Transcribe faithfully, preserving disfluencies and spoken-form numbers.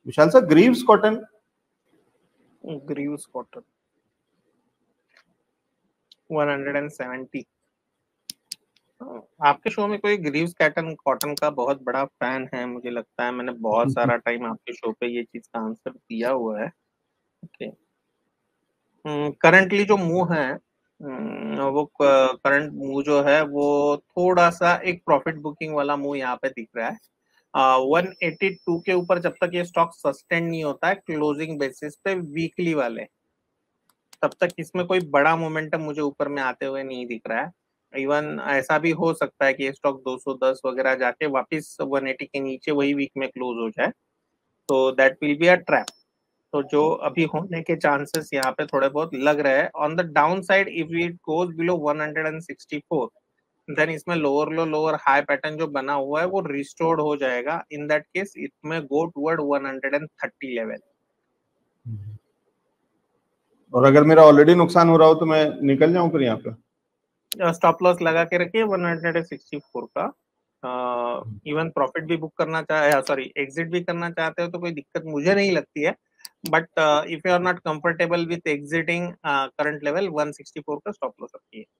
विशाल sir, Greaves Cotton, Greaves Cotton one seventy. आपके show में कोई ग्रीव्स कॉटन कॉटन का बहुत बड़ा फैन है, मुझे लगता है मैंने बहुत सारा टाइम आपके शो पे ये चीज का आंसर दिया हुआ है। ओके, करंटली जो मूव है, हम्म, वो करंट मूव जो है वो थोड़ा सा एक प्रॉफिट बुकिंग वाला मूव यहाँ पे दिख रहा है। वन एटी टू के ऊपर जब तक ये स्टॉक सस्टेन नहीं होता है क्लोजिंग बेसिस पे वीकली वाले, तब तक इसमें कोई बड़ा मोमेंटम मुझे ऊपर में आते हुए नहीं दिख रहा है। इवन ऐसा भी हो सकता है कि ये स्टॉक दो सौ दस वगैरह जाके वापस वन एटी के नीचे वही वीक में क्लोज हो जाए, तो that will be a trap. तो जो अभी होने के चांसेस यहाँ पे थोड़े बहुत लग रहे हैं। On the down side if it goes below one sixty four, then इसमें lower low lower high pattern जो बना हुआ है वो रिस्टोर्ड हो जाएगा। इन दैट केस इट में go toward one thirty level. और अगर मेरा ऑलरेडी नुकसान हो रहा हो तो मैं निकल जाऊं फिर यहाँ पे? स्टॉप लॉस लगा के रखिए वन सिक्सटी फोर का। इवन uh, प्रॉफिट भी बुक करना चाहे, सॉरी एग्जिट भी करना चाहते हो तो कोई दिक्कत मुझे नहीं लगती है। But if you are not comfortable with exiting current level one sixty four का स्टॉप लॉस रखिए।